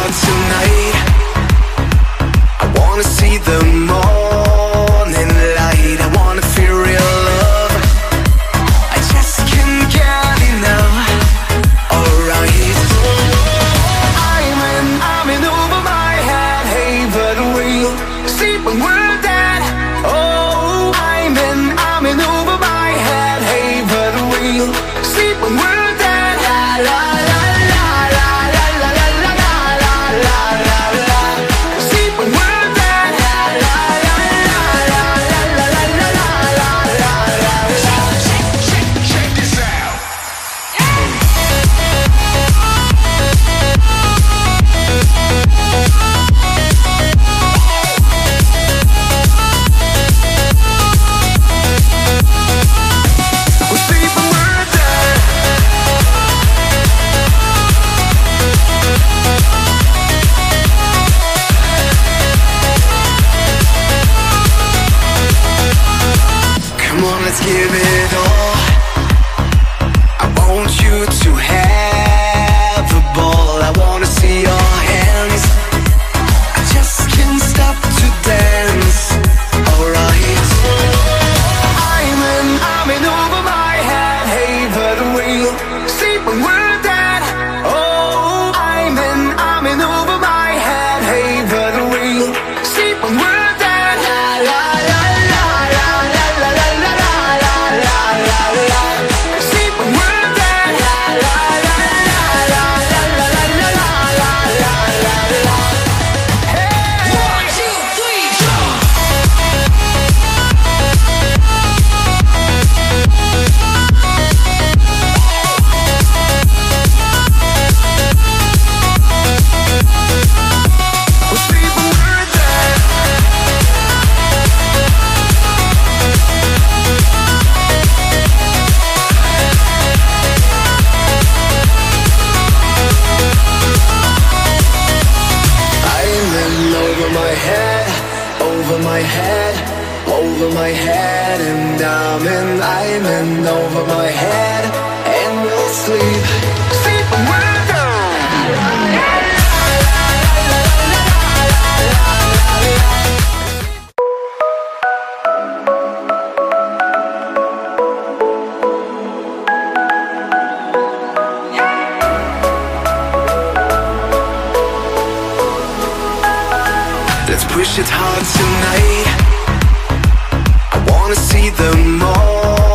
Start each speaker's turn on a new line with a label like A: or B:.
A: hard tonight. I wanna see the morning light. I wanna feel real love. I just can't get enough. Alright. I'm in over my head. Hey, but we'll see when we're dead. Oh, I'm in over my head. Hey, but we'll see when we're dead. La la la la la la la la la la la la la. See when we're dead. La la la la la la la la la la la la. Check this out. We'll see when we're dead. Come on, let's give it all. I want you to have a ball. I wanna see your hands. I just can't stop to dance. Alright. I'm in over my head. Hey, but we'll see when we're dead. Oh, I'm in over my head. Hey, but we'll see when we're dead. La la la la la la la la la la la la la. See when we're dead. La la la la la la la la la la la la. Hey. 1, 2, 3, jump. We'll see when we're dead. I'm in over my head, over my head, over my head, and I'm in over my head, and we'll sleep. Sleep when we're Let's push it hard tonight. I wanna see the morning